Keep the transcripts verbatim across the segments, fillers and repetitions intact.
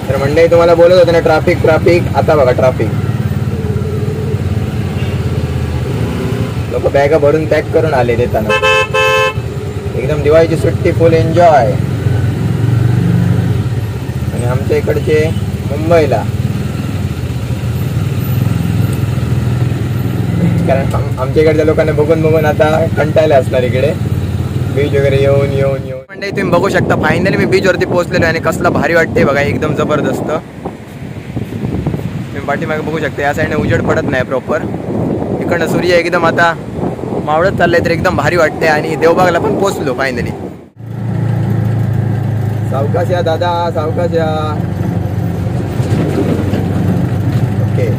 तर मंडळी तुम्हाला बोलत होते ना ट्रॅफिक ट्रॅफिक, आता बघा ट्रॅफिक. लोक बॅगा भरून पॅक करून आले देताना. एकदम दिवाळीची सुट्टी फुल एन्जॉय. आणि आमच्या इकडचे मुंबईला, कारण आमच्या इकडच्या लोकांना बघून बघून आता कंटाळले असणार इकडे बीच वगैरे येऊन येऊन येऊन. म्हणजे तुम्ही बघू शकता फायनली मी बीच वरती पोहोचलेलो आणि कसला भारी वाटते बघा, एकदम जबरदस्त. तुम्ही पाठीमागे बघू शकता या साईडने उजेड पडत नाही प्रॉपर. इकडनं सूर्य एकदम आता मावळत चाललंय तर एकदम भारी वाटते. आणि देवबागला पण पोहोचलो फायनली. सावकाश या दादा, सावकाश या. ओके,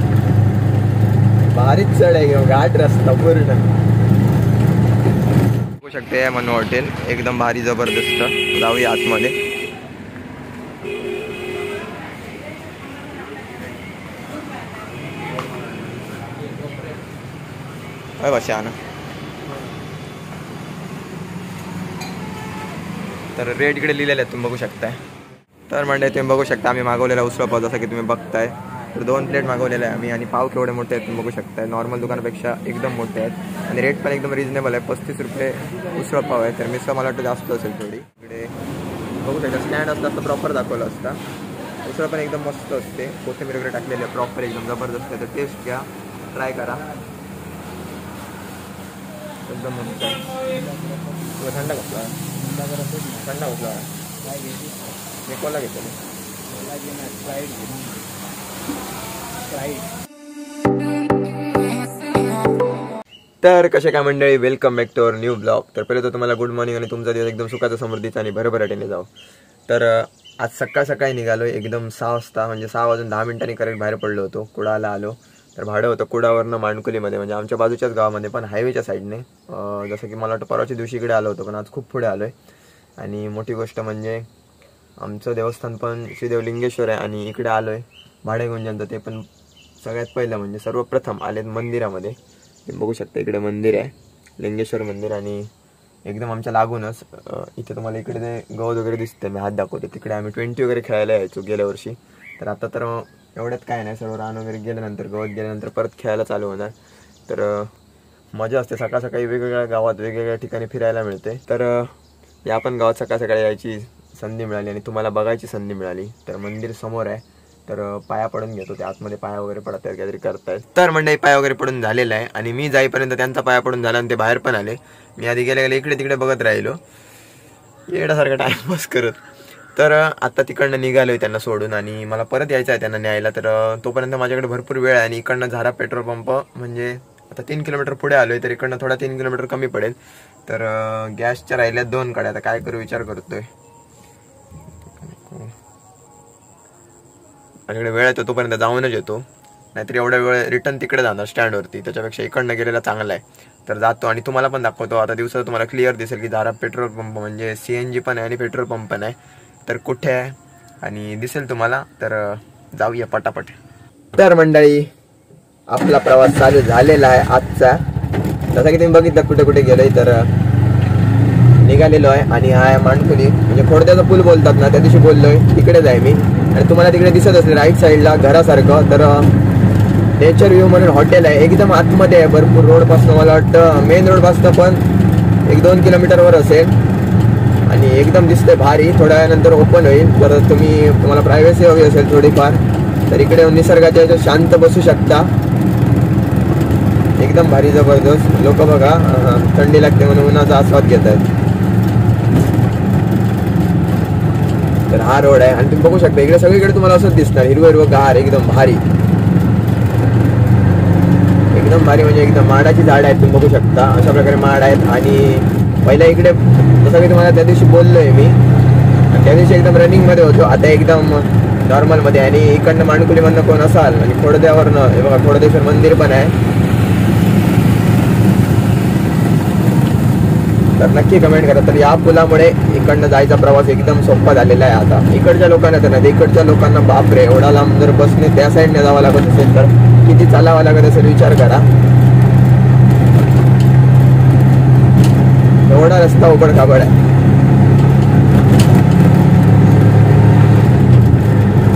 भारीच चढ आहे, घाट रस्ता पूर्ण. बघू शकते मनो हॉटेल एकदम भारी जबरदस्त. जाऊया आतमध्ये. काय भाषा ना. तर रेट इकडे लिहिलेले आहेत तुम्ही बघू शकताय. तर म्हणजे तुम्ही बघू शकता आम्ही मागवलेला उसळ पाव जसं की तुम्ही बघताय. तर दोन प्लेट मागवलेले आहे आम्ही आणि पाव केवढे मोठे आहेत तुम्ही बघू शकताय. नॉर्मल दुकानापेक्षा एकदम मोठे आहेत आणि रेट पण एकदम रिजनेबल आहे. पस्तीस रुपये उसळ पाव आहे. तर मिसळ मला वाटतं जास्त असेल थोडी. इकडे बघू शकता स्टँड असतं असतं प्रॉपर दाखवलं असता. उसळ पण एकदम मस्त असते, कोथिंबीर वगैरे टाकलेली आहे प्रॉपर एकदम जबरदस्त आहे. तर टेस्ट घ्या, ट्राय करा, एकदम मस्त आहे. तुला थंड कसला थंड कसला मी कोला घेतलं. तर कसे काय मंडळी, welcome back to our new blog. तर पहिले तर तुम्हाला गुड मॉर्निंग आणि तुमचा दिवस एकदम सुखाचा समृद्धीचा आणि भरभराटीने जाऊ. तर आज सकाळ सकाळी निघालो एकदम सहा वाजता, म्हणजे सहा वाजून दहा मिनिटांनी करेक्ट बाहेर पडलो होतो. कुडाला आलो. तर भाडं होतं कुडावरनं माणकुलीमध्ये, म्हणजे आमच्या बाजूच्याच गावामध्ये पण हायवेच्या साईडने. जसं की मला वाटतं परवाच्या दिवशी इकडे आलो होतो पण आज खूप पुढे आलो आहे. आणि मोठी गोष्ट म्हणजे आमचं देवस्थान पण श्रीदेव लिंगेश्वर आहे आणि इकडे आलो आहे भाडे गुंजनचं. ते पण सगळ्यात पहिलं म्हणजे सर्वप्रथम आले मंदिरामध्ये. तुम्ही बघू शकता इकडे मंदिर आहे, लिंगेश्वर मंदिर. आणि एकदम आमच्या लागूनच इथे तुम्हाला इकडे ते गवत वगैरे दिसते, मी हात दाखवते. तिकडे आम्ही ट्वेंटी वगैरे खेळायला यायचो गेल्या वर्षी. तर आता तर एवढ्यात काय नाही, सर्व रान वगैरे गेल्यानंतर गवत गेल्यानंतर परत खेळायला चालू होणार. तर मजा असते, सकाळ सकाळी वेगवेगळ्या गावात वेगवेगळ्या ठिकाणी फिरायला मिळते. तर या पण गावात सकाळ सकाळी यायची संधी मिळाली आणि तुम्हाला बघायची संधी मिळाली. तर मंदिर समोर आहे, तर पाया पडून घेतो. ते आतमध्ये पाया वगैरे पडत आहेत, काहीतरी करतायत. तर मंडळी पाया वगैरे पडून झालेला आहे आणि मी जाईपर्यंत त्यांचा पाया पडून झाला आणि ते बाहेर पण आले. मी आधी गेले गेले इकडे तिकडे बघत राहिलो येण्यासारखा टाइमपास करत. तर आता तिकडनं निघालोय त्यांना सोडून आणि मला परत यायचं आहे त्यांना न्यायला. तर तोपर्यंत माझ्याकडे भरपूर वेळ आहे आणि इकडनं झारा पेट्रोल पंप म्हणजे आता तीन किलोमीटर पुढे आलोय, तर इकडनं थोडा तीन किलोमीटर कमी पडेल. तर गॅसच्या राहिल्यात दोन काड्या, आता काय करू विचार करतोय. माझ्याकडे वेळ येतो तोपर्यंत जाऊनच येतो, नाहीतर एवढा वेळ रिटर्न तिकडे जाणार स्टँडवरती. त्याच्यापेक्षा इकडनं गेलेला चांगला आहे. तर जातो आणि तुम्हाला पण दाखवतो. आता दिवसात तुम्हाला क्लिअर दिसेल की झारा पेट्रोल पंप म्हणजे सी एन जी पण आहे आणि पेट्रोल पंप पण आहे. तर कुठे आहे आणि दिसेल तुम्हाला. तर जाऊया पटापट. तर मंडळी आपला प्रवास चालू झालेला आहे आजचा. जसं की तुम्ही बघितलं कुठे कुठे गेलोय. तर निघालेलो आहे आणि हा आहे माणकुली, म्हणजे खोडद्याचा पूल बोलतात ना, त्या दिवशी बोललोय तिकडेच आहे मी. आणि तुम्हाला तिकडे दिसत असेल राईट साईडला घरासारखं, तर नेचर व्ह्यू म्हणून हॉटेल आहे. एकदम आतमध्ये आहे, भरपूर रोडपासून मला वाटतं मेन रोडपासून पण एक दोन किलोमीटरवर असेल. आणि एकदम दिसतंय भारी. थोड्या वेळानंतर ओपन होईल. तर तुम्ही तुम्हाला प्रायव्हसी हवी असेल थोडीफार तर इकडे निसर्गाच्या याच्यात शांत बसू शकता. एकदम भारी जबरदस्त. लोक बघा थंडी लागते म्हणून उन्हाचा आस्वाद घेत आहेत. तर हा रोड आहे आणि तुम्ही बघू शकता इकडे सगळीकडे तुम्हाला असंच दिसणार, हिरवं हिरवं गार, एकदम भारी एकदम भारी. म्हणजे एकदम माडाची झाडं आहेत, तुम्ही बघू शकता अशा प्रकारे माड आहेत. आणि पहिल्या इकडे जसं की तुम्हाला त्या दिवशी बोललोय मी, त्या दिवशी एकदम रनिंगमध्ये होतो, आता एकदम नॉर्मलमध्ये. आणि इकडनं माणकुलीमधनं कोण असाल आणि खोडद्यावरनं हे बघा खोडदेश्वर मंदिर पण आहे. तर नक्की कमेंट करा. तर या पुलामुळे इकडनं जायचा प्रवास एकदम सोपा झालेला आहे आता. इकडच्या लोकांना तर नाही, इकडच्या लोकांना बापरे एवढा लांब जर बसने त्या साईडने जावं लागत असेल तर किती चालावं लागत असेल विचार करा. एवढा रस्ता उबड खाबड आहे.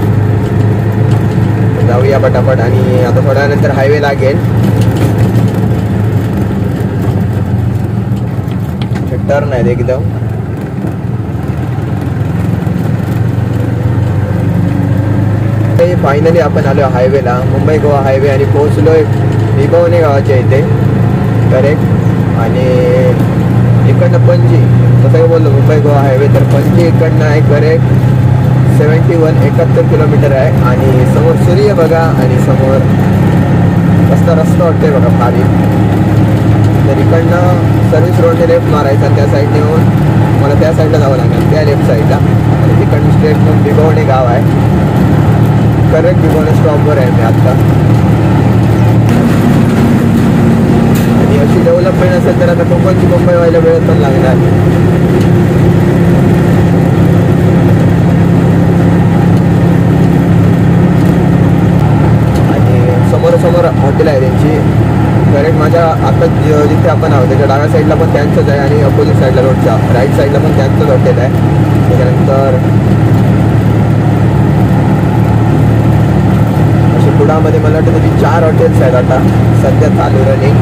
करूया पटापट आणि आता थोड्या नंतर हायवे लागेल. टर्न आहेत एकदम. फायनली आपण आलो हायवेला, मुंबई गोवा हायवे, आणि पोहोचलोय विभवणे गावाच्या इथे करेक्ट. आणि इकडनं पणजी, तसं बोललो मुंबई गोवा हायवे, तर पणजी इकडनं आहे करेक्ट सेवन्टी वन एकाहत्तर किलोमीटर आहे. आणि समोर सूर्य बघा आणि समोर रस्ता रस्ता वाटतोय बघा भारी. तर इकडनं सर्व्हिस रोडने लेफ्ट मारायचा आणि त्या साईडने येऊन मला त्या साईडला जावं लागणार, त्या लेफ्ट साईडला. आणि तिकडनं स्ट्रेट मग विभवणे गाव आहे, करेक्ट विभवणे स्टॉपवर आहे मी आत्ता. आणि अशी डेव्हलपमेंट असेल तर आता कोकणची मुंबई व्हायला वेळ पण लागणार. आणि समोर समोर हॉटेल आहे त्यांची करेक्ट. माझ्या आता जिथे आपण आहोत त्याच्या डाव्या साईडला पण त्यांचंच आहे आणि अपोजिट साईडला रोडच्या राईट साईडला पण त्यांचंच हॉटेल आहे. त्याच्यानंतर असे पुण्यामध्ये मला वाटतं त्याची चार हॉटेल्स आहेत आता सध्या चालू रनिंग.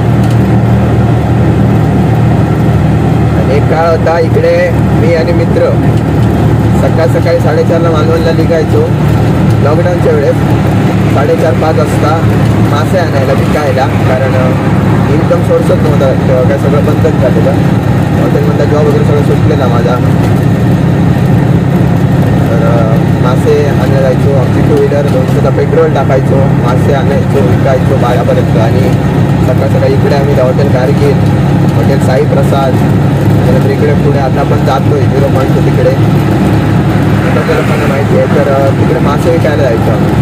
आणि एक काळ होता इकडे मी आणि मित्र सकाळ सकाळी साडेचारला मालवणला निघायचो लॉकडाऊनच्या वेळेस. साडेचार पाच वाजता मासे आणायला विकायला, कारण इन्कम सोर्सच नव्हता तेव्हा, काय सगळं बंदच झालेलं. हॉटेलमधला जॉब वगैरे सगळं सुटलेला माझा. तर मासे आणायला जायचो, आमची टू व्हीलर दोनशेचा पेट्रोल टाकायचो, मासे आणायचो विकायचो बाळापर्यंत. आणि सकाळ सकाळी इकडे आम्ही हॉटेल कारगिल, हॉटेल साई प्रसाद, त्यानंतर इकडे पुढे आता आपण जातोय झिरो पॉईंट तिकडे, आता लोकांना माहिती आहे. तर तिकडे मासे विकायला जायचो आम्ही.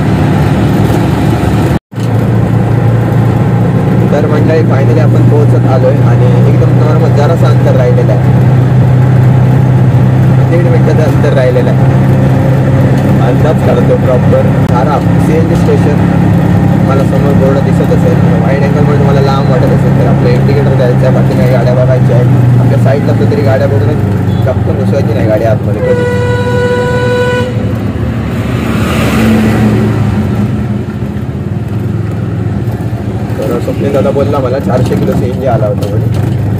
तर मंडळी फायनली आपण पोहोचत आलोय आणि एकदम नॉर्मल जरासं अंतर राहिलेलं आहे, दीड मिनिटाचं अंतर राहिलेलं आहे. अंदाज काढतो प्रॉपर. आराम सी एन जी स्टेशन मला समोर बोर्ड दिसत असेल, वाईड अँगलमध्ये तुम्हाला लांब वाटत असेल तर आपलं इंडिकेटर द्यायचं आहे. बाकी काही गाड्या बघायच्या आहेत आपल्या साईडला, तरी गाड्या बघून टपकन घुसवायची नाही गाडी आतमध्ये कधी. स्वप्नील दादा बोलला मला चारशे किलो सी एन जी आला होता म्हणे.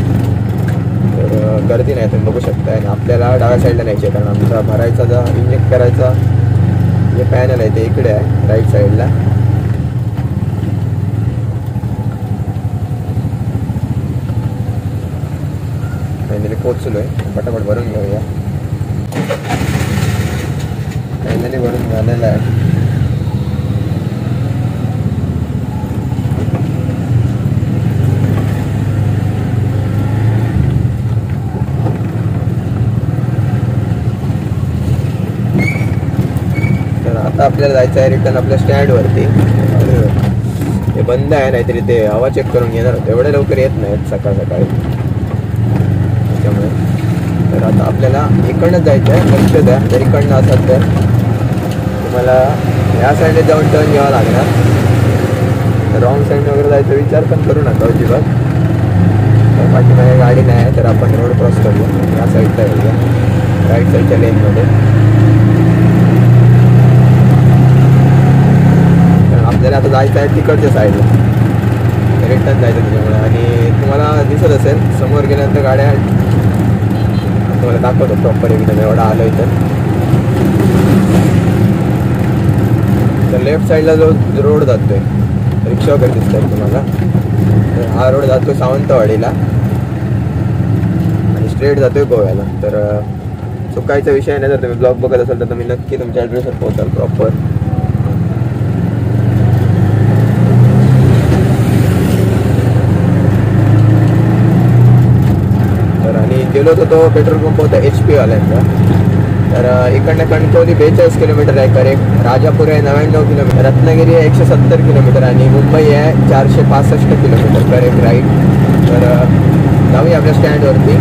तर गर्दी नाही तुम्ही बघू शकता. आणि आपल्याला डाव्या साईडला न्यायची आहे, कारण आमचा भरायचा जा इंजेक्ट करायचा जे पॅनल आहे ते इकडे आहे राईट साईडला. फायनली पोचलो आहे, पटापट भरून घेऊया. फायनली भरून झालेला आहे. आता आपल्याला जायचं आहे रिटर्न आपल्या स्टँडवरती. ते बंद आहे, नाहीतरी ते हवा चेक करून घेणार होतं. एवढ्या लवकर येत नाहीत सकाळ सकाळी त्याच्यामुळे. तर आता आपल्याला इकडनंच जायचं आहे, लक्ष द्या. जर इकडनं असाल तर तुम्हाला या साईडने जाऊन टर्न घ्यावा लागणार. तर रॉंग साईडने वगैरे जायचा विचार पण करू नका अजिबात. तर बाकी माझ्या गाडी नाही आहे, तर आपण रोड क्रॉस करूया या साईडला येऊया राईट साईडच्या लेनमध्ये. आपल्याला आता जायचं आहे तिकडच्या साईडला, रिटर्न जायचं त्याच्यामुळे. आणि तुम्हाला दिसत असेल समोर गेल्यानंतर गाड्या तुम्हाला दाखवतो प्रॉपर एकदम एवढा आलो इथं. तर लेफ्ट साईडला जो रोड जातोय रिक्षा वगैरे दिसतात तुम्हाला, तर हा रोड जातोय सावंतवाडीला आणि स्ट्रेट जातोय गोव्याला. तर चुकायचा विषय नाही. जर तुम्ही ब्लॉग बघत असाल तर तुम्ही नक्की तुमच्या ॲड्रेसवर पोहोचाल प्रॉपर. गेलो होतो तो पेट्रोल पंप होता एच पी वाल्यांचा. तर इकडनं कणकवली बेचाळीस किलोमीटर आहे करेक्ट, राजापूर आहे नव्याण्णव किलोमीटर, रत्नागिरी आहे एकशे सत्तर किलोमीटर आणि मुंबई आहे चारशे पासष्ट किलोमीटर करेक्ट राईट. तर जाऊया आपल्या स्टँडवरती.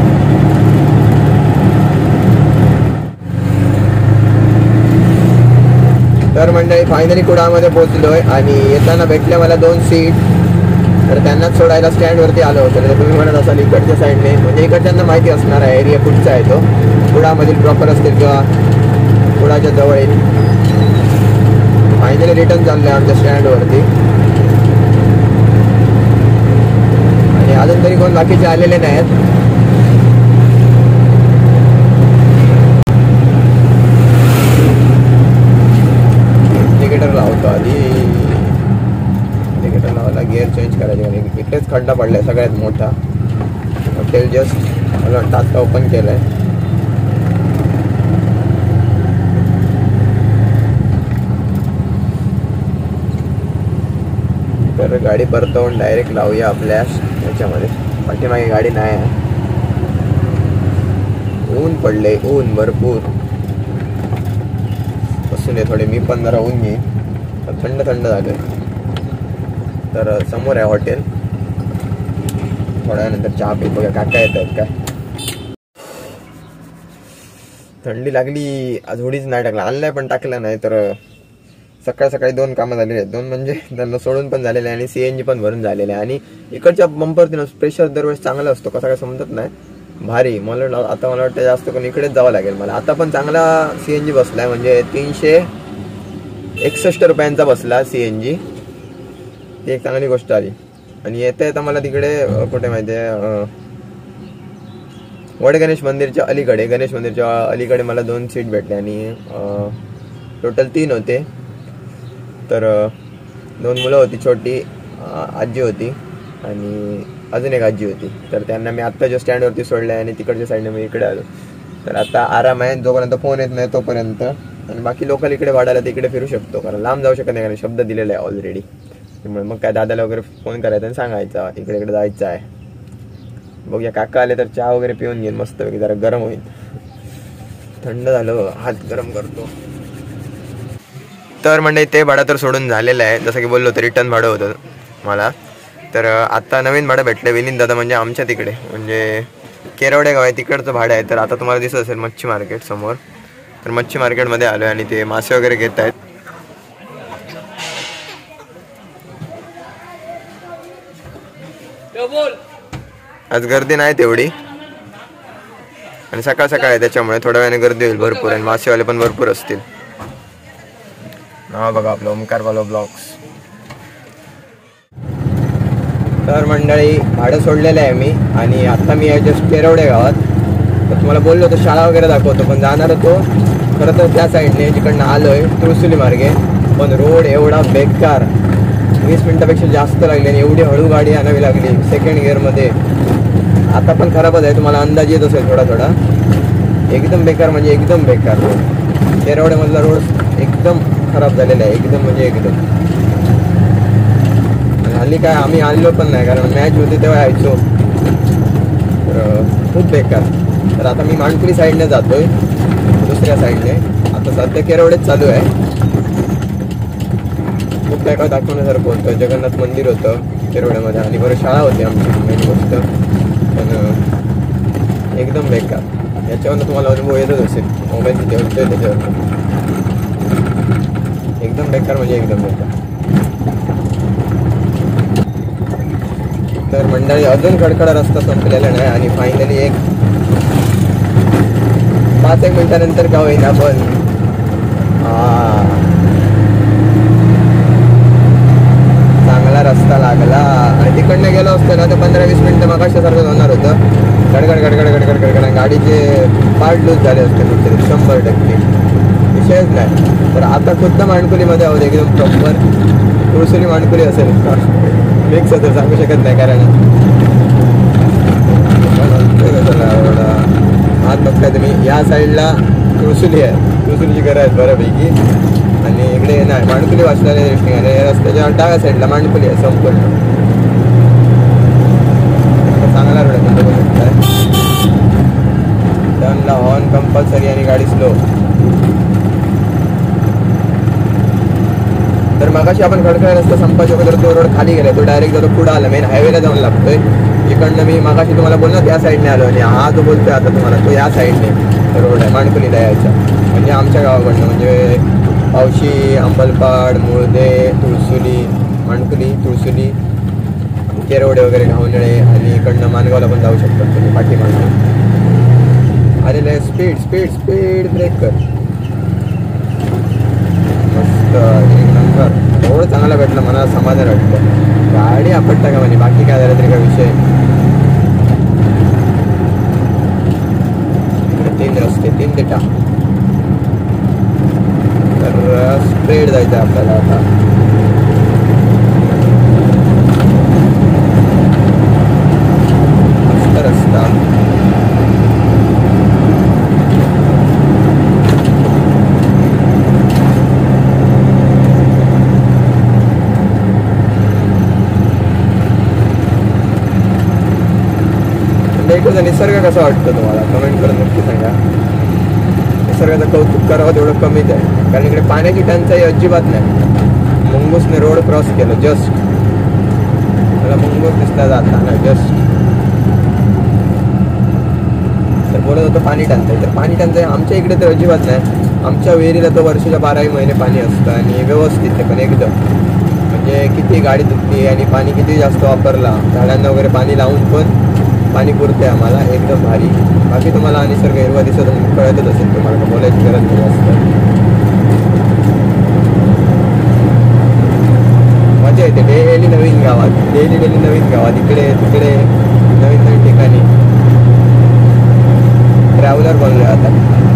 तर मंडळी फायनली कुडामध्ये पोहोचलो आहे आणि येताना भेटल्या मला दोन सीट. तर त्यांनाच सोडायला स्टँडवरती आलो होतं. तर तुम्ही म्हणत असाल इकडच्या साईडने, म्हणजे इकडच्यांना माहिती असणार आहे एरिया कुठचा आहे तो, कुडामधील प्रॉपर असतील किंवा कुडाच्या जवळ येईल. फायनली रिटर्न चाललोय आमच्या स्टँडवरती आणि अजून तरी कोण बाकीचे आलेले नाहीत. इंडिकेटर लावतो आधी. इंडिकेटर लावायला गिअर चेंज करायचे. इकडेच खड्डा पडलाय सगळ्यात मोठा. हॉटेल जस्ट मला वाटतं आता ओपन केलंय. तर गाडी परतवून डायरेक्ट लावूया आपल्या याच्यामध्ये. पाठीमागे गाडी नाही आहे. ऊन पडले, ऊन भरपूर. बसून आहे थोडे मी पण जरा ऊन घेईन. थंड थंड झालं. तर समोर आहे हॉटेल. थोड्या नंतर चहा पी बघा काका येत आहेत काय. थंडी लागली. आज होडीच नाही टाकला. आणलाय पण टाकला नाही. तर सकाळ सकाळी दोन कामं झालेली आहेत. दोन म्हणजे त्यांना सोडून पण झालेले आहे आणि सीएनजी पण भरून झालेले आहे. आणि इकडच्या बंपरती प्रेशर दरवेळेस चांगला असतो. कसा काय समजत नाही. भारी. मला आता मला वाटतं जास्त करून इकडेच जावं लागेल मला. आता पण चांगला सीएनजी बसलाय. म्हणजे तीनशे एकसष्ट रुपयांचा बसला सीएनजी. ती एक चांगली गोष्ट आली. आणि येता येता मला तिकडे कुठे माहिती आहे वड गणेश मंदिरच्या अलीकडे गणेश मंदिरच्या अलीकडे मला दोन सीट भेटले आणि टोटल तीन होते. तर दोन मुलं होती. छोटी आजी होती आणि अजून एक आजी होती. तर त्यांना मी आत्ता जो स्टँडवरती सोडलं आहे आणि तिकडच्या साईडने मी इकडे आलो. तर आता आराम आहे जोपर्यंत फोन येत नाही तोपर्यंत. आणि बाकी लोकल इकडे वाढायला तिकडे फिरू शकतो कारण लांब जाऊ शकत नाही कारण शब्द दिलेला आहे ऑलरेडी. त्यामुळे मग काय दादाला वगैरे फोन करायचा आणि सांगायचा इकडे इकडे जायचं आहे. बघूया काका आले तर चहा वगैरे पिऊन घेईन मस्त पैकी. जरा गरम होईल. थंड झालं हात गरम करतो. तर म्हणजे ते भाडं तर सोडून झालेलं आहे. जसं की बोललो तर रिटर्न भाडं होतं मला. तर आता नवीन भाडं भेटलं विनीत दादा म्हणजे आमच्या तिकडे म्हणजे केरवडे गाव आहे तिकडचं भाडं आहे. तर आता तुम्हाला दिसत असेल मच्छी मार्केट समोर. तर मच्छी मार्केटमध्ये आलो आहे आणि ते मासे वगैरे घेत आहेत. आज गर्दी नाही तेवढी आणि सकाळ सकाळ आहे त्याच्यामुळे थोड्या वेळाने गर्दी होईल भरपूर आणि मासेवाले पण भरपूर असतील. नाव बघा आपलं ओमकार वालो ब्लॉग्स. तर मंडळी भाडं सोडलेलं आहे मी आणि आता मी आहे जस्ट केरवडे गावात. तर तुम्हाला बोललो होतो शाळा वगैरे दाखवतो पण जाणार होतो खरं तर त्या साईडने जिकडनं आलो आहे तुळसुली मार्गे. पण रोड एवढा बेकार. वीस मिनिटापेक्षा जास्त लागली आणि एवढी हळू गाडी आणावी लागली सेकंड गिअरमध्ये. आता पण खराबच आहे तुम्हाला अंदाज येत असेल थोडा थोडा. एकदम बेकार म्हणजे एकदम बेकार रोड. केरवड्यामधला रोड एकदम खराब झालेला आहे एकदम म्हणजे एकदम. आणि हल्ली काय आम्ही आलेलो पण नाही कारण मॅच होती तेव्हा यायचो. तर खूप बेकार. तर आता मी माणकुली साईडने जातोय दुसऱ्या साईडने. आता सध्या केरवडेच चालू आहे. खूप काय काय दाखवण्यासारखं होतं. जगन्नाथ मंदिर होतं केरवड्यामध्ये आणि बरं शाळा होती आमची मेन गोष्ट. पण एकदम बेकार. याच्यावरनं तुम्हाला अनुभव येतच असेल मोबाईल किती होतोय त्याच्यावर. एकदम बेकार म्हणजे एकदम बेकार. तर मंडळी अजून खडखडा रस्ता संपलेला नाही आणि फायनली एक पाच एक मिनिटानंतर का होईना पण चांगला रस्ता लागला. आणि तिकडनं गेलो असतो ना तर पंधरा वीस मिनिटं मग अशासारखं होणार होतं. गडगड गडगड गडगड गडगड गाडीचे पार्ट लूज झाले असते कुठेतरी शंभर टक्के विषयच नाही. तर आता खुद्द माणकुलीमध्ये आहोत एकदम प्रॉपर. तुळसुली माणकुली असेल मिक्स होतं सांगू शकत नाही कारण एवढा हात बघताय तुम्ही. या साईडला तुळसुली आहे. तुळसुलीची घरं आहेत बऱ्यापैकी आणि इकडे नाही माणकुली वाचणाऱ्या दृष्टीने रस्त्याच्या डाव्या साईडला माणकुली आहे संपूर्ण. चांगला रोड आहे तुम्ही बघताय. टर्नला हॉर्न कंपल्सरी आणि गाडी स्लो. तर मगाशी आपण खडखडा रस्ता संपायच्या अगोदर तो रोड खाली गेला. तो डायरेक्ट जातो पुढे आला मेन हायवेला जाऊन लागतोय. इकडनं मी मगाशी तुम्हाला बोललो त्या साईडने आलो आणि हा जो बोलतोय आता तुम्हाला तो या साईडने रोड आहे माणकुलीला यायचा म्हणजे आमच्या गावाकडनं म्हणजे पावशी अंबलपाड मुळदे तुळसुली माणकुली तुळसुली केरवडे वगैरे घावनळे आणि इकडनं मानगावला पण जाऊ शकतात तुम्ही पाठीमागून. आलेलं आहे स्पीड स्पीड स्पीड ब्रेक कर मस्त एकदम नंबर रोड चांगला भेटला, मला समाधान वाटतं. गाडी आपटता का म्हणे, बाकी काय झालं तरी काय विषय. तीन रस्ते, तीन देटा, तर स्ट्रेट जायचं आपल्याला आता. मस्त रस्ता. एकच निसर्ग कसा वाटतो तुम्हाला कमेंट करून नक्की सांगा. निसर्गाचं कौतुक करावं तेवढं कमीच आहे, कारण इकडे पाण्याची टंचाई अजिबात नाही. मुंगूसने रोड क्रॉस केलं जस्ट, मला मुंगूस दिसला जाताना जस्ट. तर बोलत होतं पाणी टंचाई, तर पाणी टंचाई आमच्या इकडे तर अजिबात नाही. आमच्या विहिरीला तर वर्षाच्या बाराही महिने पाणी असतं आणि व्यवस्थित आहे, पण एकदम म्हणजे किती गाडी धुतली आणि पाणी किती जास्त वापरला, झाडांना वगैरे पाणी लावून पण पाणी पुरते आम्हाला, एकदम भारी. बाकी तुम्हाला निसर्ग हिरवा दिसत कळतच असेल, तुम्हाला का बोलायची गरज नाही जास्त. मजा येते डेली नवीन गावात, डेली डेली नवीन गावात, इकडे तिकडे नवीन नवीन ठिकाणी. ट्रॅव्हलर बनलोय आता.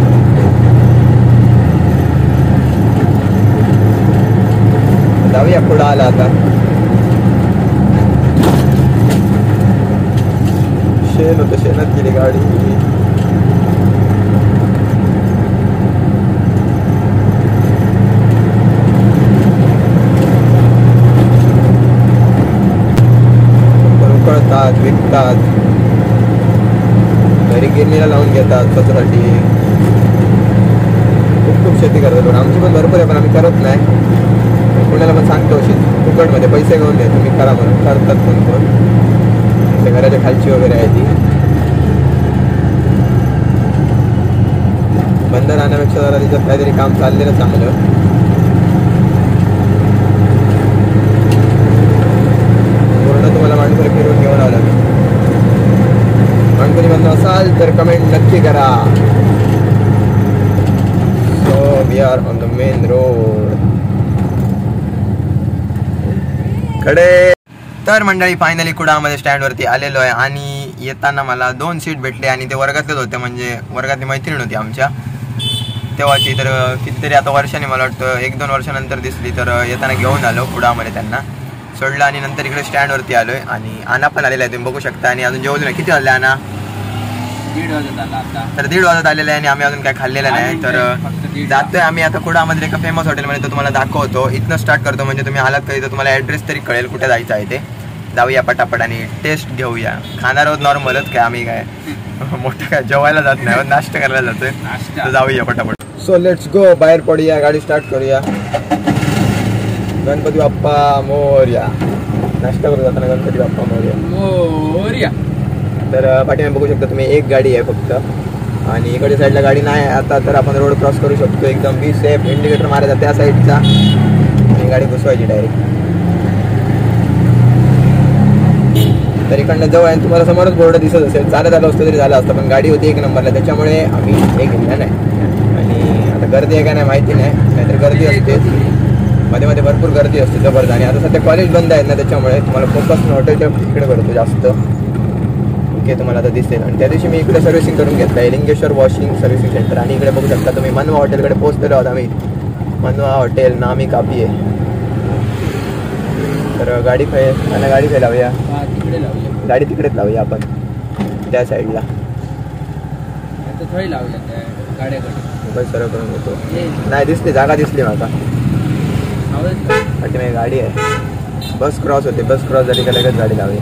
जाऊया पुढं आला आता. शेण होतं, शेणात गेली गाडी. उकळतात, विकतात, घरी गिरणीला लावून घेतात स्वतःसाठी. खूप खूप शेती करतात, पण आमची पण भरपूर आहे, पण आम्ही करत नाही. पुण्याला पण सांगतो अशी फुकटमध्ये पैसे घेऊन द्या तुम्ही करा म्हणून, करतात कोण कोण. ते घराच्या खालची वगैरे आहे ती. बंद राहण्यापेक्षा जरा तिच्यात काहीतरी काम चाललेलं चांगलं. पूर्ण तुम्हाला माणकुरी फिरून घेऊन आलं. माणकुरी म्हणणं असाल तर कमेंट नक्की करा. So we are on the main road. कडे तर मंडळी फायनली कुडामध्ये स्टँडवरती आलेलो आहे आणि येताना मला दोन सीट भेटले आणि ते वर्गातलेच होते, म्हणजे वर्गातली मैत्रीण होती आमच्या तेव्हाची. तर कितीतरी आता वर्षाने, मला वाटतं एक दोन वर्षानंतर दिसली, तर येताना घेऊन आलो कुडामध्ये, त्यांना सोडलं आणि नंतर इकडे स्टँडवरती आलो आहे. आणि आना पण आलेला आहे, तुम्ही बघू शकता. आणि अजून जेवलो नाही. किती वाजले आना? दीड वाजत आला आता. तर दीड वाजत आलेलं आहे आणि आम्ही अजून काय खाल्लेलं नाही. तर जातोय आम्ही आता कुडामध्ये एका फेमस हॉटेलमध्ये, तो तुम्हाला दाखवतो. इथनं स्टार्ट करतो, म्हणजे तुम्ही आलात कधी तर तुम्हाला ॲड्रेस तरी कळेल कुठे जायचं आहे ते. जाऊया पटापट आणि टेस्ट घेऊया. खाणार आहोत नॉर्मलच, काय आम्ही काय मोठं काय जेवायला जात नाही, नाश्ता करायला जातोय. तर जाऊया पटापट. So let's go. बाहेर पडूया, गाडी स्टार्ट करूया. गणपती बाप्पा मोरया. नाश्ता करू जाताना गणपती बाप्पा मोरया मोरया. तर पाठीमागे बघू शकता तुम्ही, एक गाडी आहे फक्त आणि इकडच्या साईडला गाडी नाही आता. तर आपण रोड क्रॉस करू शकतो एकदम बी सेफ. इंडिकेटर मारायचा त्या साईडचा आणि गाडी घुसवायची डायरेक्ट. तर इकडनं जवळ आहे, तुम्हाला समोरच बोर्ड दिसत असेल. चालत आलं असतं तरी झालं असतं, पण गाडी होती एक नंबरला, त्याच्यामुळे आम्ही हे घेतलं नाही. आणि आता गर्दी आहे का नाही माहिती नाही, नाहीतर गर्दी असते मध्ये मध्ये, भरपूर गर्दी असते जबरदस्त. आणि आता सध्या कॉलेज बंद आहेत ना, त्याच्यामुळे तुम्हाला फोकस हॉटेलच्या इकडे करतो जास्त. ओके, तुम्हाला आता दिसेल. आणि त्या दिवशी मी इकडे सर्व्हिसिंग करून घेतलं आहे, लिंगेश्वर वॉशिंग सर्व्हिसिंग सेंटर. आणि इकडे बघू शकता तुम्ही, मनवा हॉटेलकडे पोहोचलेलो आहोत आम्ही. मनवा हॉटेल नामी कापी आहे. तर गाडी खाय आणि गाडी खाय लावूया, तिकडे लावूया. गाडी तिकडेच लावूया आपण, त्या साईडला. थोडी लावूया त्या गाड्याकडे. सर्व करून घेतो. नाही दिसली जागा, दिसली मला. पाठीमागे गाडी आहे, बस क्रॉस होते. बस क्रॉस झाली का लगेच गाडी लावूया.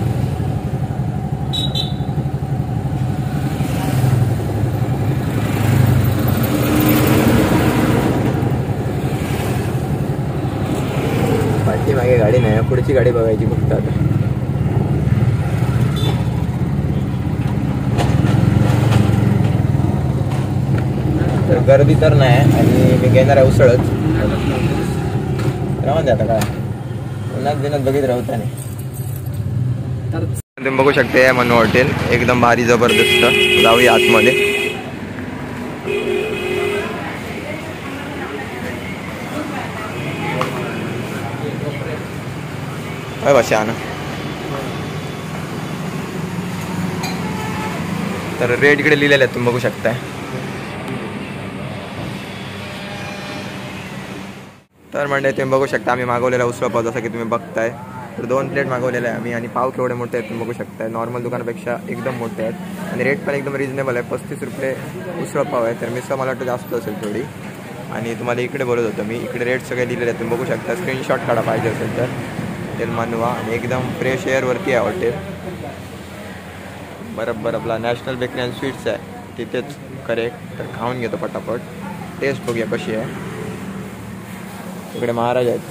पाठीमागे गाडी नाही, पुढची गाडी बघायची फक्त आता. तर गर्दी तर नाही आणि मी घेणार आहे उसळच. राहून द्या आता काय, उन्हात बिनात बघित राहता नाही. तुम्ही बघू शकता मनू हॉटेल एकदम भारी जबरदस्त. जाऊया आतमध्ये. काय भाषा ना. तर रेट इकडे लिहिलेले आहेत तुम्ही बघू शकताय. तर म्हणजे तुम्ही बघू शकता आम्ही मागवलेला उसळ पाव जसं की तुम्ही बघताय. तर दोन प्लेट मागवलेले आहे आम्ही आणि पाव केवढे मोठे आहेत तुम्ही बघू शकताय. नॉर्मल दुकानापेक्षा एकदम मोठे आहेत आणि रेट पण एकदम रिजनेबल आहे. पस्तीस रुपये उसळ पाव आहे. तर मिसळ मला वाटतं जास्त असेल थोडी. आणि तुम्हाला इकडे बोलत होतो मी, इकडे रेट सगळे दिलेले आहेत तुम्ही बघू शकता. स्क्रीनशॉट काढा पाहिजे असेल तर. तेल मानवा आणि एकदम फ्रेश एअरवरती आहे हॉटेल. बरोबर आपला नॅशनल बेकरी अँड स्वीट्स आहे तिथेच करेक्ट. तर खाऊन घेतो पटापट, टेस्ट बघूया कशी आहे. इकडे महाराज आहेत.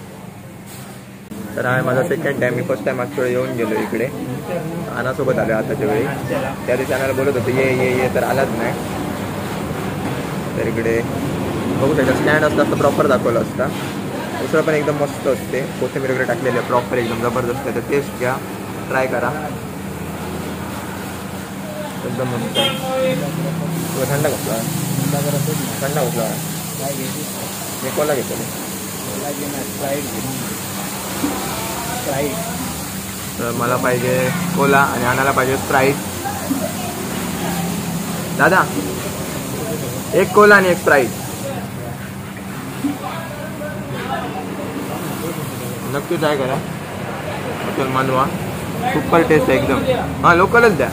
तर हा माझा सेकंड टाईम. मी फर्स्ट टाईम मागच्या वेळी येऊन गेलो इकडे अनासोबत आलो आताच्या वेळी. त्या दिवशी आणायला बोलत होतो ये ये ये तर आलाच नाही. तर इकडे बघू शकता स्टँड असतं असतं प्रॉपर दाखवलं असता. दुसरं पण एकदम मस्त असते. कोथिंबीर वगैरे टाकलेले प्रॉपर एकदम जबरदस्त आहे. तर टेस्ट घ्या, ट्राय करा, एकदम मस्त आहे. तुला थंड कसला थंड कसला मी कोला घेतले. तर मला पाहिजे कोला आणि आणायला पाहिजे स्प्राईट. दादा एक कोला आणि एक स्प्राईट नक्की ट्राय करा. हॉटेल मानवा सुपर टेस्ट आहे एकदम. हां लोकलच द्या.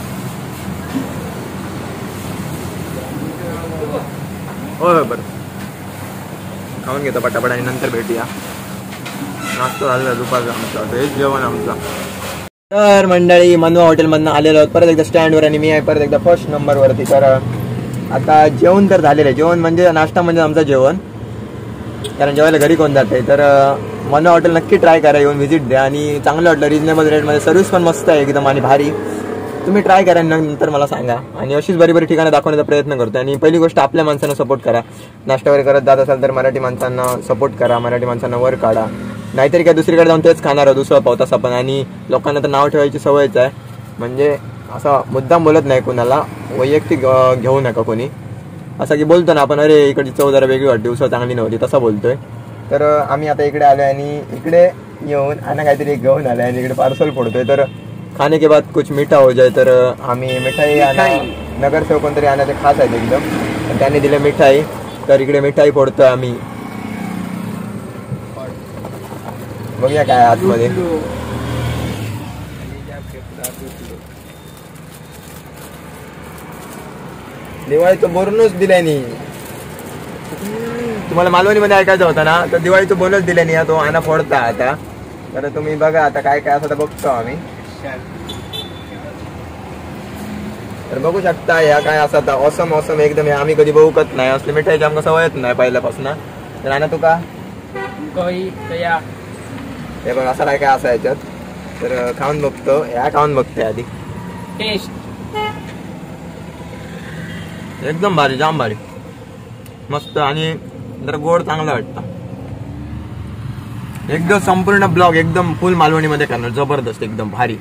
हो हो बरं खाऊन घेतो पटापट आणि नंतर भेटूया. नाश्ता झालेला दुपारचा आमचा, व्हेज जेवण आमचा. तर मंडळी मनवा हॉटेलमधनं आलेलो आहोत परत एकदा स्टँडवर आणि मी आहे परत एकदा फर्स्ट नंबरवरती. तर आता जेवण तर झालेलं आहे. जेवण म्हणजे नाश्ता म्हणजे आमचं जेवण, कारण जेवायला घरी कोण जाते. तर मनवा हॉटेल नक्की ट्राय करा, येऊन व्हिजिट द्या. आणि चांगलं वाटलं रिजनेबल रेटमध्ये. सर्व्हिस पण मस्त आहे एकदम आणि भारी. तुम्ही ट्राय करा नंतर मला सांगा. आणि अशीच बरी बरी ठिकाणं दाखवण्याचा प्रयत्न करतो. आणि पहिली गोष्ट आपल्या माणसांना सपोर्ट करा. नाश्ता वगैरे करत जात असाल तर मराठी माणसांना सपोर्ट करा, मराठी माणसांना वर काढा. नाहीतरी काय दुसरीकडे जाऊन तेच खाणार आहोत उसळ पाव तसं पण. आणि लोकांना तर नाव ठेवायची सवयच आहे. म्हणजे असा मुद्दाम बोलत नाही कोणाला, वैयक्तिक घेऊ नका कोणी. असं की बोलतो ना आपण अरे इकडची चव जरा वेगळी वाटते, उसळ चांगली नव्हती, तसं बोलतोय. तर आम्ही आता इकडे आलो आणि इकडे येऊन आणि काहीतरी घेऊन आलो आणि इकडे पार्सल फोडतोय. तर खाने के बाद कुछ मीठा हो जाए. तर आम्ही मिठाई आणा नगरसेवक कोणतरी आणायचे खास आहेत एकदम, त्यांनी दिले मिठाई. तर इकडे मिठाई फोडतोय आम्ही. बघूया काय आतमध्ये. दिवाळीचं बोनस दिल्यानी तुम्हाला मालवणीमध्ये ऐकायचं होतं ना, तर दिवाळीचं बोनस दिल्यानी तो आणा फोडता आता. तर तुम्ही बघा आता काय काय असं तर बघतो आम्ही. तर बघू शकता या काय असं ऑसम ऑसम एकदम. आम्ही कधी बघूकत नाही असले मिठाईची आमका सवयच नाही पहिल्यापासून. तर आणा तू का हे बघ असं काय काय असं याच्यात. तर खाऊन बघतो, या खाऊन बघते आधी. टेस्ट एकदम भारी, जाम भारी, मस्त. आणि जरा गोड चांगला वाटतं. एकदम संपूर्ण ब्लॉग एकदम फुल मालवणीमध्ये करणार, जबरदस्त एकदम भारी.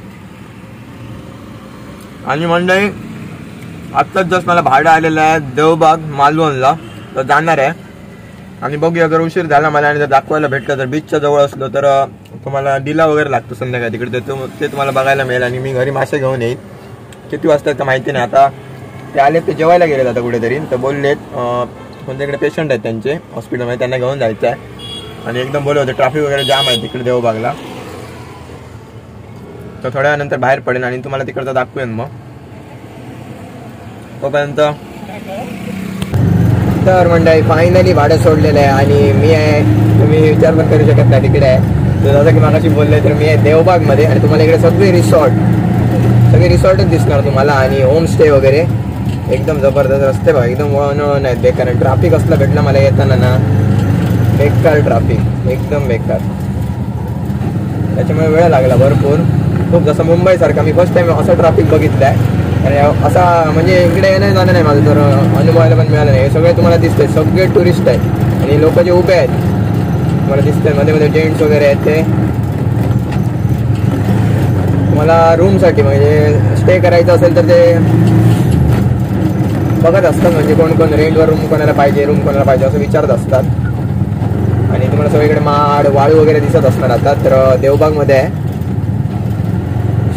आणि मंडळी आत्ताच जस्ट मला भाडं आलेलं आहे देवबाग मालवणला, तर जाणार आहे. आणि बघूया अगर उशीर झाला मला आणि जर दाखवायला भेटलं तर बीचच्या जवळ असलो तर तुम्हाला डिला वगैरे लागतो संध्याकाळी तिकडे, ते तुम्हाला बघायला मिळेल. आणि मी घरी मासे घेऊन येईल. किती वाजता तर माहिती नाही. आता ते आले ते जेवायला गेलेत आता कुठेतरी. तर बोललेत कोणत्याकडे पेशंट आहेत त्यांचे हॉस्पिटलमध्ये, त्यांना घेऊन जायचं आहे. आणि एकदम बोलले होते ट्रॅफिक वगैरे जाम आहे तिकडे देवबागला. तर थोड्या वेळानंतर बाहेर पडेल आणि तुम्हाला तिकडचं दाखवेन मग. तोपर्यंत तर मंडळी फायनली भाडं सोडलेलं आहे आणि मी आहे, तुम्ही विचार पण करू शकत नाही तिकडे आहे. तर जसं की मागाशी बोलले तर मी आहे देवबागमध्ये. आणि तुम्हाला इकडे सगळे रिसॉर्ट सगळे रिसॉर्टच दिसणार तुम्हाला. आणि होमस्टे वगैरे एकदम जबरदस्त. रस्ते बघा एकदम वळण वळण आहेत बेकार. आणि ट्रॅफिक असलं भेटलं मला येताना ना, बेकार ट्रॅफिक, एकदम बेकार. त्याच्यामुळे वेळ लागला भरपूर खूप. जसं मुंबईसारखा मी फर्स्ट टाइम असं ट्रॅफिक बघितलं आहे. आणि असा म्हणजे इकडे येणं जाणं नाही माझं, तर अनुभवायला पण मिळालं नाही. हे सगळे तुम्हाला दिसते, सगळे टुरिस्ट आहेत आणि लोक जे उभे आहेत तुम्हाला दिसते. मध्ये मध्ये जेंट्स वगैरे आहेत ते तुम्हाला रूमसाठी म्हणजे स्टे करायचं असेल तर ते बघत असतात. म्हणजे कोण कोण रेंटवर रूम कोणाला पाहिजे, रूम कोणाला पाहिजे असं विचारत असतात. आणि तुम्हाला सगळीकडे माड वाळू वगैरे दिसत असणार आता. तर देवबागमध्ये आहे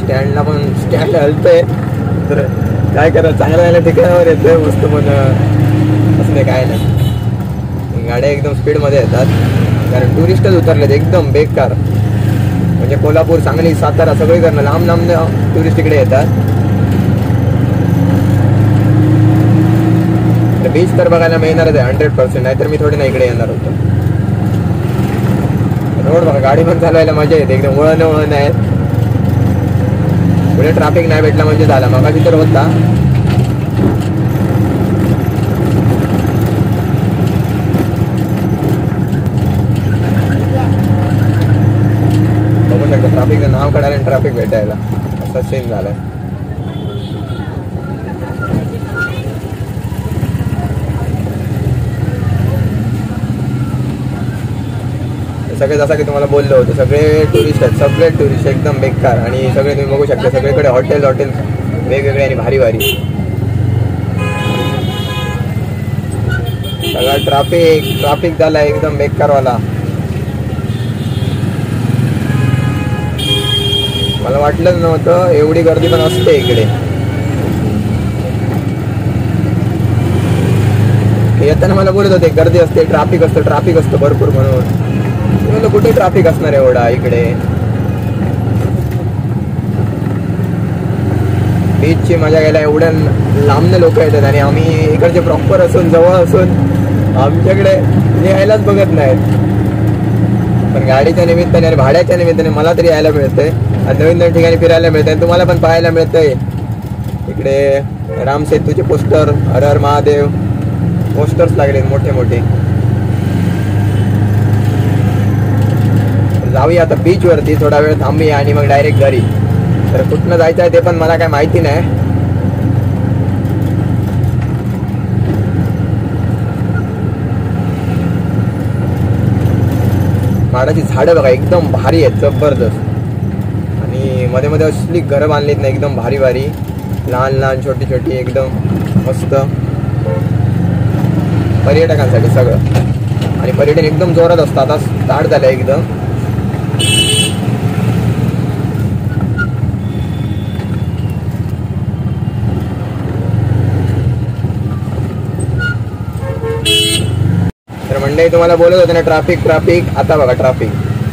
स्टँडला पण स्टँड हलतंय तर काय करा चांगल्या चांगल्या ठिकाणावर येतोय मस्त पण असं नाही काय नाही. गाड्या एकदम स्पीडमध्ये येतात कारण टुरिस्टच उतरलेत एकदम बेकार. म्हणजे कोल्हापूर सांगली सातारा सगळे करणं लांब लांब टुरिस्ट इकडे येतात. बीच तर बघायला मिळणारच आहे हंड्रेड पर्सेंट, नाहीतर मी थोडी ना इकडे येणार होतो. रोड बघा गाडी पण चालवायला मजा येते एकदम वळण वळण आहेत. पुढे ट्रॅफिक नाही भेटला म्हणजे झाला. मगाशी तर होता बघू शकता ट्रॅफिकचं नाव काढायला आणि ट्रॅफिक भेटायला असा सीन झालाय. सगळे जसं की तुम्हाला बोललो होतो सगळे टुरिस्ट आहेत, सगळे टुरिस्ट एकदम बेकार. आणि सगळे तुम्ही बघू शकता सगळीकडे हॉटेल हॉटेल वेगवेगळे आणि भारी भारी. सगळा ट्रॅफिक ट्रॅफिक झाला एकदम बेकारवाला. मला वाटलंच नव्हतं एवढी गर्दी पण असते इकडे. येताना मला बोलत होते गर्दी असते ट्रॅफिक असतं ट्रॅफिक असतं भरपूर म्हणून. कुठे ट्रॅफिक असणार एवढा इकडे. बीचची मजा घ्यायला एवढ्या लांबने लोक येतात आणि आम्ही इकडचे प्रॉपर असून जवळ असून आमच्याकडे यायलाच बघत नाहीत. पण गाडीच्या निमित्ताने आणि भाड्याच्या निमित्ताने मला तरी यायला मिळतंय आणि नवीन नवीन ठिकाणी फिरायला मिळतंय आणि तुम्हाला पण पाहायला मिळतंय. इकडे राम सेतूचे पोस्टर, हर हर महादेव पोस्टर्स लागले मोठे मोठे. जाऊया आता बीच वरती थोडा वेळ थांबूया आणि मग डायरेक्ट घरी. तर कुठनं जायचं आहे ते पण मला काय माहिती नाही. माडाची झाडं बघा एकदम भारी आहेत जबरदस्त. आणि मध्ये मध्ये असली घरं बांधलीत ना एकदम भारी भारी लहान लहान छोटी छोटी एकदम मस्त पर्यटकांसाठी सगळं. आणि पर्यटन एकदम जोरात असतं. आता स्टार्ट झालं एकदम. तर मंडळी तुम्हाला बोलत होते ना ट्रॅफिक ट्रॅफिक. आता बघा ट्रॅफिक.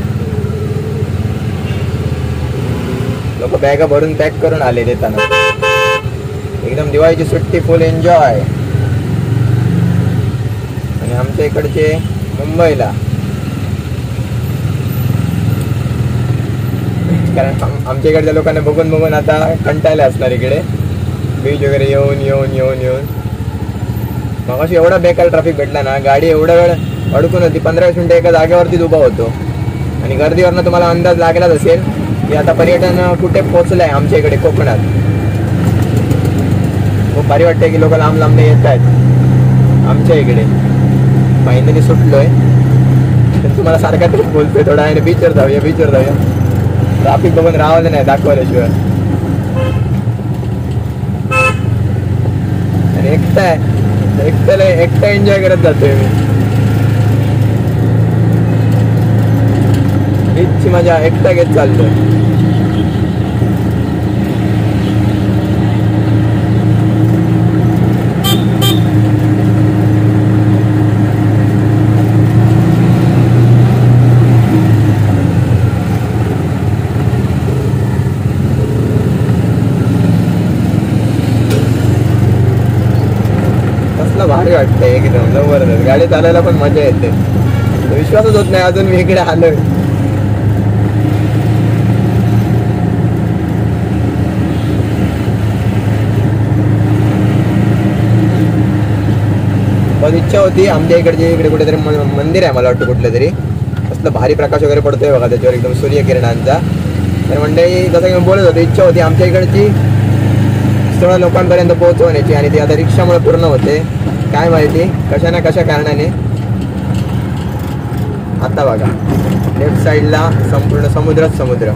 लोक बॅगा भरून पॅक करून आले देताना. एकदम दिवाळीची सुट्टी फुल एन्जॉय. आणि आमच्या इकडचे मुंबईला कारण आमच्या इकडच्या लोकांना बघून बघून आता कंटाळले असणार इकडे बीच वगैरे येऊन येऊन येऊन येऊन. मग अशी एवढा बेकार ट्रॅफिक भेटला ना गाडी एवढा वेळ अडकून होती. पंधरा वीस मिनिटं एका जागेवरतीच उभा होतो. आणि गर्दीवरनं तुम्हाला अंदाज लागलाच असेल की आता पर्यटन कुठे पोहोचलंय आमच्या इकडे कोकणात. खूप भारी वाटतंय की लोक लांब लांबने येत आहेत आमच्या इकडे. फायनली सुटलोय तर तुम्हाला सारखा तरी बोलतोय थोडा आणि बीचवर जाऊया बीचवर जाऊया. ट्रॅफिक बघून राहिलं नाही दाखवल्याशिवाय. आणि एकटा आहे एकट्याला एकटा एन्जॉय करत जातोय मी. बीचची मजा एकटा घेत चालतोय. भारी वाटतंय एकदम जबरदस्त. गाडी चालायला पण मजा येते. विश्वासच होत नाही अजून मी इकडे आलोय. पण इच्छा होती आमच्या इकडचे इकडे कुठेतरी मंदिर आहे मला वाटतं कुठलं तरी असलं भारी प्रकाश वगैरे पडतोय बघा त्याच्यावर एकदम सूर्यकिरणांचा. तर मंडळी जसं की मी बोलत होतो इच्छा होती आमच्या इकडची स्थळं लोकांपर्यंत पोहोचवण्याची आणि ती आता रिक्षामुळे पूर्ण होते. काय माहिती कशा ना कशा कारणाने. आता बघा लेफ्ट साईडला संपूर्ण समुद्रच समुद्र.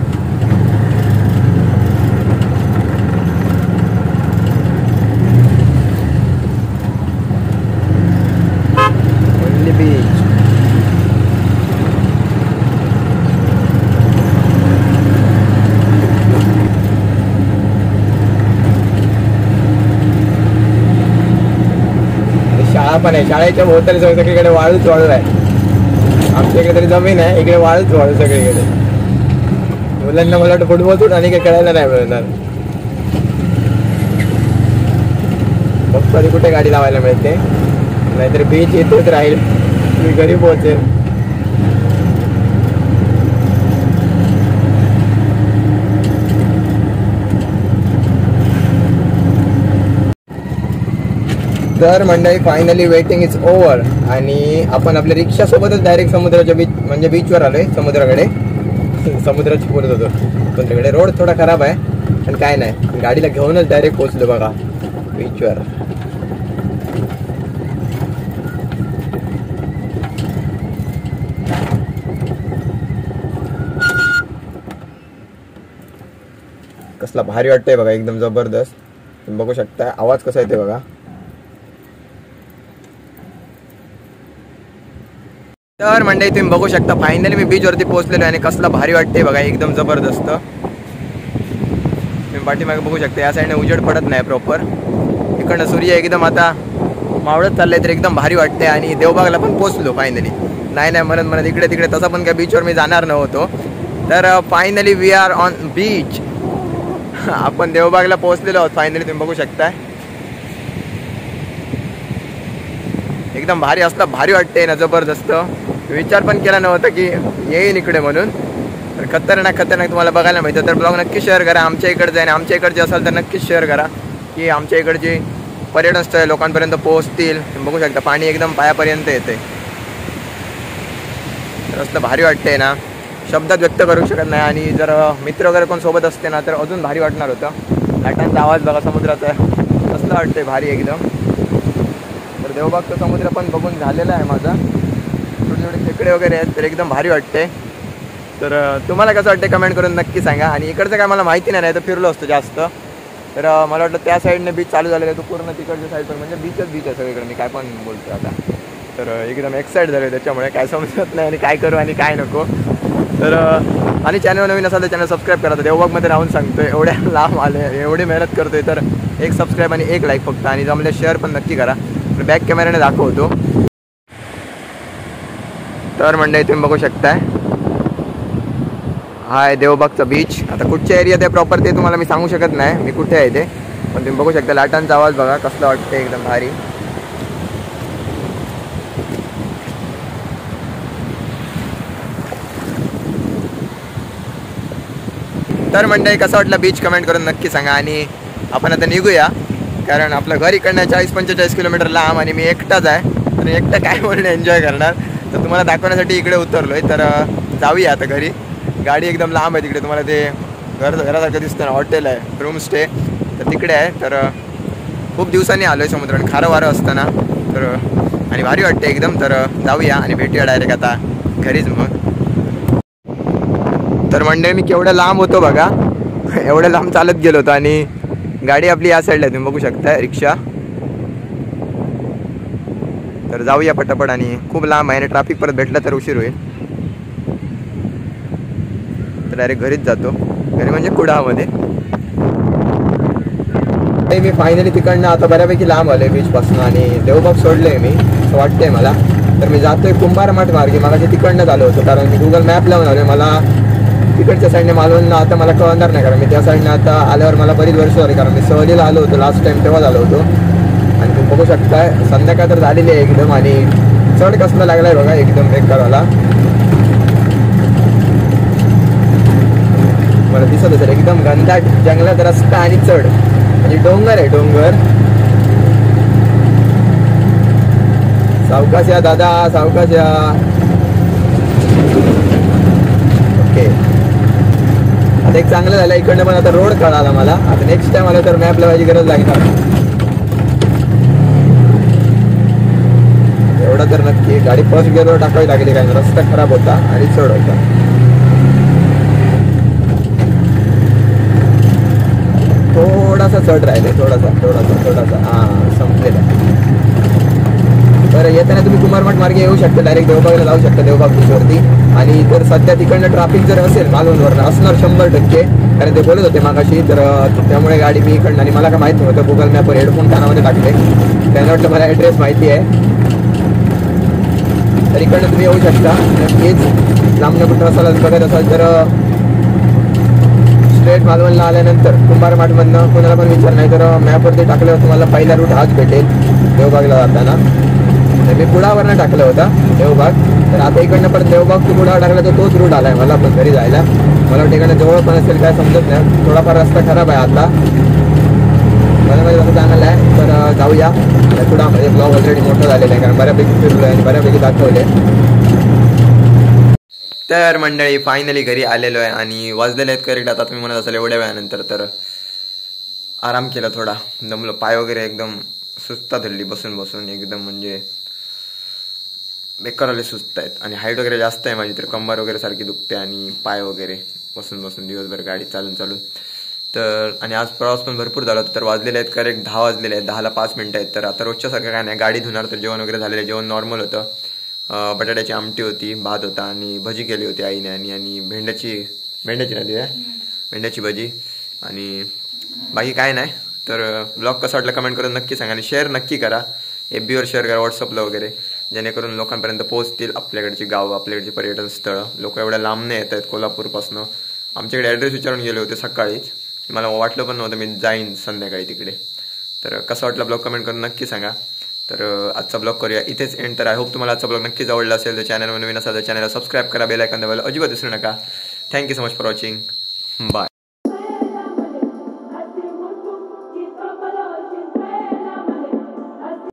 Only beach. पण आहे. शाळेच्या भोवताली सगळीकडे वाळूच वाळू आहे. आमच्या इकडे तरी जमीन आहे, इकडे वाळूच वाळू सगळीकडे. मुलांना मला वाटतं फुटबॉल सोडून आणि काही खेळायला नाही मिळणार. फक्त तरी कुठे गाडी लावायला मिळते, नाहीतर बीच येतच राहील, मी घरी पोहोचेल. तर मंडळी फायनली वेटिंग इज ओव्हर आणि आपण आपल्या रिक्षा सोबतच डायरेक्ट समुद्राच्या बीच म्हणजे बीचवर आलोय. समुद्राकडे समुद्राची बोलत होतो पण तिकडे रोड थोडा खराब आहे पण काय नाही, गाडीला घेऊनच डायरेक्ट पोहोचलो बघा बीचवर. कसला भारी वाटतंय बघा, एकदम जबरदस्त. तुम्ही बघू शकता आवाज कसा येते बघा. तर मंडळी तुम्ही बघू शकता फायनली मी बीच वरती पोहोचलेलो आणि कसला भारी वाटते बघा, एकदम जबरदस्त. तुम्ही पाठीमागे बघू शकता या साईडने उजेड पडत नाही प्रॉपर, इकडनं सूर्य एकदम आता मावळत चाललंय तर एकदम भारी वाटते. आणि देवबागला पण पोहोचलो फायनली. नाही नाही म्हणत म्हणत इकडे तिकडे तसा पण काय बीचवर मी जाणार नव्हतो. तर finally we are on beach. आपण देवबागला पोहोचलेलो आहोत फायनली. तुम्ही बघू शकताय एकदम भारी असला भारी वाटते ना, जबरदस्त. विचार पण केला नव्हता की येईन इकडे म्हणून. तर खतरनाक खतरनाक तुम्हाला बघायला मिळतं. तर ब्लॉग नक्की शेअर करा. आमच्या इकडचं आहे, आमच्या इकडचे असेल तर नक्कीच शेअर करा की आमच्या इकडची पर्यटन स्थळ लोकांपर्यंत पोहोचतील. तुम्ही बघू शकता पाणी एकदम पायापर्यंत येते. तर असलं भारी वाटते ना, शब्दात व्यक्त करू शकत नाही. आणि जर मित्र वगैरे कोण सोबत असते ना तर अजून भारी वाटणार होतं. लाटांचा आवाज बघा समुद्राचा, कसलं वाटतंय भारी एकदम. तर देवबागचा समुद्र पण बघून झालेला आहे माझा. छोटे छोटे खेकडे वगैरे आहेत तर एकदम भारी वाटते. तर तुम्हाला कसं वाटते कमेंट करून नक्की सांगा. आणि इकडचं काय मला माहिती नाही, तर फिरलो असतो जास्त. तर मला वाटतं त्या साईडने बीच चालू झालेलं आहे, तो पूर्ण तिकडच्या साईड पण म्हणजे बीचच बीच आहे सगळीकडे. मी काय पण बोलतो आता. तर एकदम एक्साइट झालो त्याच्यामुळे काय समजत नाही आणि काय करू आणि काय नको. तर आणि चॅनल नवीन असाल तर चॅनल सबस्क्राईब करा. तर देवबागमध्ये राहून सांगतोय, एवढ्या लांब आले, एवढी मेहनत करतोय तर एक सबस्क्राईब आणि एक लाईक फक्त. आणि जमले शेअर पण नक्की करा. बॅक कॅमेऱ्याने दाखवतो. तर मंडळी तुम्ही बघू शकताय हा आहे देवबागचा बीच. आता कुठच्या एरियात आहे प्रॉपर ते तुम्हाला मी सांगू शकत नाही मी कुठे आहे ते, पण तुम्ही बघू शकता लाटांचा आवाज बघा कसला वाटतं एकदम भारी. तर मंडळी कसं वाटलं बीच कमेंट करून नक्की सांगा. आणि आपण आता निघूया कारण आपलं घर इकडनं चाळीस पंचेचाळीस किलोमीटर लांब आणि मी एकटाच आहे. तर एकटा काय म्हणून एन्जॉय करणार. तर तुम्हाला दाखवण्यासाठी इकडे उतरलो आहे. तर जाऊया आता घरी. गाडी एकदम लांब आहे तिकडे, तुम्हाला ते घर घरासारखं दिसतं ना, हॉटेल आहे रूम स्टे तर तिकडे आहे. तर खूप दिवसांनी आलो आहे समुद्रात, खारं वारं असताना. तर आणि भारी वाटते एकदम. तर जाऊया आणि भेटूया डायरेक्ट आता घरीच मग. तर मंडळी मी केवढं लांब होतो बघा, एवढं लांब चालत गेलो होतो. आणि गाडी आपली या साईडला तुम्ही बघू शकता रिक्षा. तर जाऊया पटापट. आणि खूप लांब आहे आणि ट्रॅफिक परत भेटलं तर उशीर होईल. तर डायरेक्ट घरीच जातो, घरी म्हणजे कुडामध्ये. मी फायनली तिकडनं आता बऱ्यापैकी लांब आलोय बीचपासून आणि देवबाग सोडले मी असं वाटतंय मला. तर मी जातोय कुंभारमठ मार्गे. मला ते तिकडनं आलो होतो कारण मी गुगल मॅप लावून आलोय. मला तिकडच्या साईडने मालवणला आता मला कळणार नाही कारण मी त्या साईडने आता आल्यावर मला बरीच वर्ष झाली. कारण मी सहलीला आलो होतो लास्ट टाइम, तेव्हा आलो होतो. आणि तुम्ही बघू शकताय संध्याकाळ तर झालेली आहे एकदम. आणि चढ कसला लागलाय बघा एकदम बेकारवाला. मला दिसत असेल एकदम घनदाट जंगलात रस्ता आणि चढ म्हणजे डोंगर आहे डोंगर. सावकाश या दादा, सावकाश या. ओके आता एक चांगलं झालं इकडनं पण आता रोड कळाला मला. आता नेक्स्ट टाइम आलं तर मॅप लावायची गरज लागणार एवढं तर नक्की. गाडी फर्स्ट गिअरवर टाकावी लागली कारण रस्ता खराब होता आणि चढ होता. थोडासा चढ राहिले, थोडासा थोडासा थोडासा हा संपलेला. तर येताना तुम्ही कुंभारमठ मार्गे येऊ शकता, डायरेक्ट देवबागला जाऊ शकता देवबाग बीचवरती. आणि तर सध्या तिकडनं ट्रॅफिक जर असेल मालवणवरनं असणार शंभर टक्के, कारण ते बोलत होते मागाशी. तर त्यामुळे गाडी मी इकडनं, आणि मला काय माहित नव्हतं, गुगल मॅपवर हेडफोन कानामध्ये टाकले, त्यांना वाटलं मला ॲड्रेस माहिती आहे. तर इकडनं तुम्ही येऊ शकता. नक्कीच लांबनं कुठं असाल बघत असाल तर स्ट्रेट मालवणला आल्यानंतर कुंभारमाठमधनं कोणाला पण विचार, नाही तर मॅपवरती टाकल्यावर तुम्हाला पहिला रूट हाच भेटेल देवबागला जाताना. तर मी कुडावरनं टाकलं होता देवबाग, तर आता इकडनं परत देवबाग टू कुडावर टाकला तर तोच रूट आलाय मला पण घरी जायला. मला वाटतं इकडनं जवळ पण असेल काय समजत नाही, थोडाफार रस्ता खराब आहे आता. मला मध्ये कसं जाणार आहे, तर जाऊया. कुडामध्ये ब्लॉग ऑलरेडी मोठं झालेलं आहे, कारण बऱ्यापैकी फिरलो आहे आणि बऱ्यापैकी दाखवले. तर मंडळी फायनली घरी आलेलो आहे आणि वाजलेले आहेत करेक्ट आता तुम्ही म्हणत असाल एवढ्या वेळानंतर. तर आराम केला, थोडा दमलो, पाय वगैरे एकदम सुस्ता धरली बसून बसून एकदम, म्हणजे बेकार आले सुस्त आहेत. आणि हाईट वगैरे जास्त आहे माझी, तर कंबर वगैरे सारखी दुखते आणि पाय वगैरे बसून बसून दिवसभर गाडी चालून चालून. तर आणि आज प्रवास पण भरपूर झाला होता. तर वाजलेले आहेत करेक्ट दहा वाजलेले आहेत, दहाला पाच मिनिटं आहेत. तर आता रोजच्या सारखं काय नाही, गाडी धुणार. तर जेवण वगैरे झालेलं, जेवण नॉर्मल होतं. बटाट्याची आमटी होती, भात होता आणि भजी केली होती आईने, आणि आणि भेंड्याची भेंड्याची नदी आहे भेंड्याची भजी, आणि बाकी काय नाही. तर ब्लॉग कसा वाटला कमेंट करून नक्की सांगा, आणि शेअर नक्की करा, एफ बीवर शेअर करा, व्हॉट्सअपला वगैरे, जेणेकरून लोकांपर्यंत पोहोचतील आपल्याकडची गावं, आपल्याकडची पर्यटन स्थळं. लोक एवढ्या लांबने येत आहेत कोल्हापूरपासून. आमच्याकडे ॲड्रेस विचारून गेले होते सकाळीच, मला वाटलं पण नव्हतं मी जाईन संध्याकाळी तिकडे. तर कसा वाटला ब्लॉग कमेंट करून नक्की सांगा. तर आजचा ब्लॉग करूया इथेच एंड. तर आय होप तुम्हाला आजचा ब्लॉग नक्कीच आवडला असेल. तर चॅनलवर नवीन असाल तर चॅनलला सबस्क्राईब करा, बेल आयकॉन दाबायला अजिबात विसरू नका. Thank you so much for watching. Bye.